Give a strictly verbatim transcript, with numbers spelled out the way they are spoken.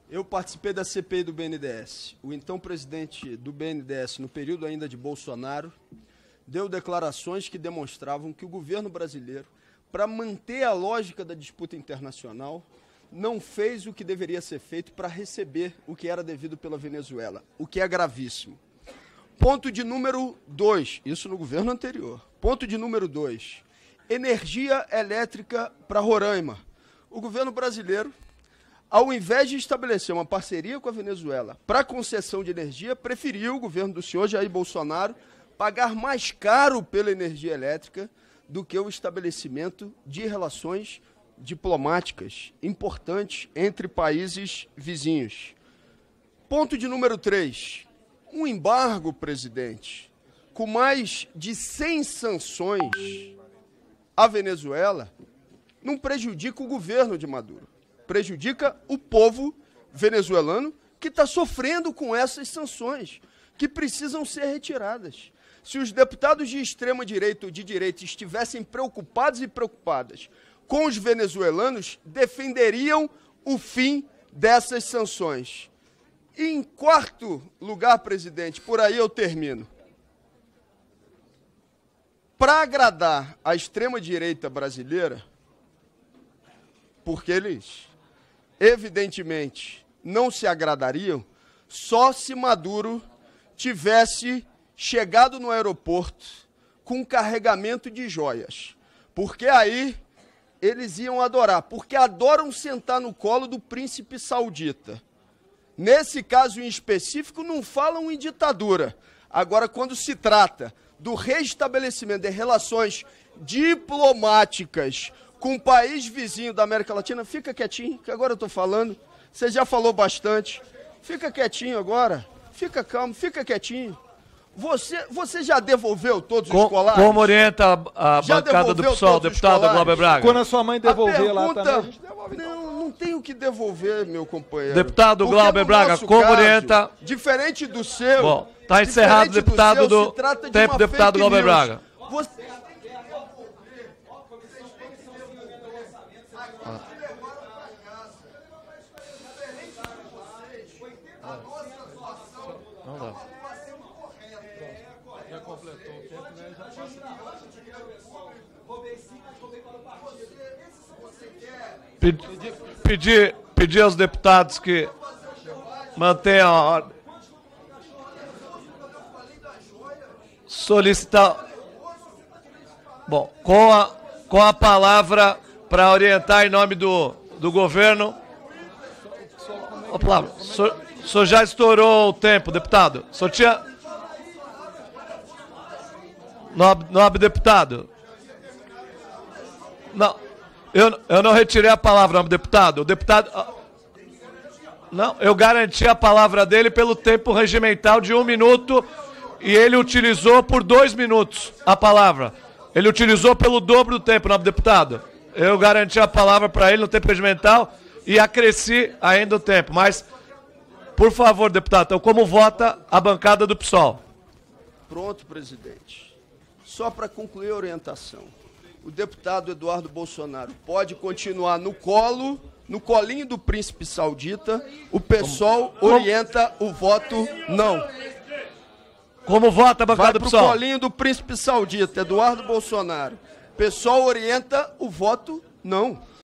Eu participei da C P I do B N D E S. O então presidente do B N D E S, no período ainda de Bolsonaro, deu declarações que demonstravam que o governo brasileiro, para manter a lógica da disputa internacional, não fez o que deveria ser feito para receber o que era devido pela Venezuela, o que é gravíssimo. Ponto de número dois, isso no governo anterior. Ponto de número dois, energia elétrica para Roraima. O governo brasileiro, ao invés de estabelecer uma parceria com a Venezuela para concessão de energia, preferiu, o governo do senhor Jair Bolsonaro, pagar mais caro pela energia elétrica do que o estabelecimento de relações diplomáticas importantes entre países vizinhos. Ponto de número três, um embargo, presidente, com mais de cem sanções à Venezuela, não prejudica o governo de Maduro, prejudica o povo venezuelano que está sofrendo com essas sanções, que precisam ser retiradas. Se os deputados de extrema-direita ou de direita estivessem preocupados e preocupadas com os venezuelanos, defenderiam o fim dessas sanções. E, em quarto lugar, presidente, por aí eu termino. Para agradar a extrema-direita brasileira, porque eles, evidentemente, não se agradariam, só se Maduro tivesse chegado no aeroporto com carregamento de joias. Porque aí eles iam adorar, porque adoram sentar no colo do príncipe saudita. Nesse caso em específico, não falam em ditadura. Agora, quando se trata do restabelecimento de relações diplomáticas com um país vizinho da América Latina, fica quietinho, que agora eu estou falando. Você já falou bastante. Fica quietinho agora. Fica calmo, fica quietinho. Você, você já devolveu todos os colares? Como orienta a, a bancada do PSOL, deputada Glauber Braga? Quando a sua mãe devolver pergunta, lá também, a gente devolve. Não, não tem o que devolver, meu companheiro. Deputado Porque Glauber no Braga, nosso como caso, orienta... diferente do seu... Bom, está encerrado, deputado do, seu, do se trata de tempo, uma deputado fake Glauber news. Braga. Você... Não dá. Já completou o tempo, né? Já Pedir, pedir, pedir aos deputados que mantenham a ordem. Solicitar. Bom, com a, com a palavra para orientar em nome do, do governo. Ô, Flávio, o senhor, o senhor já estourou o tempo, deputado. O senhor tinha. Nobre, nobre deputado. Não, eu, eu não retirei a palavra, nobre deputado. O deputado. Não, eu garanti a palavra dele pelo tempo regimental de um minuto e ele utilizou por dois minutos a palavra. Ele utilizou pelo dobro do tempo, nobre deputado. Eu garanti a palavra para ele no tempo regimental e acresci ainda o tempo. Mas, por favor, deputado, então como vota a bancada do PSOL? Pronto, presidente. Só para concluir a orientação. O deputado Eduardo Bolsonaro pode continuar no colo, no colinho do príncipe saudita. O PSOL como, orienta como, o voto não. Como vota a bancada do PSOL? Vai pro colinho do príncipe saudita, Eduardo Bolsonaro. O PSOL orienta o voto não.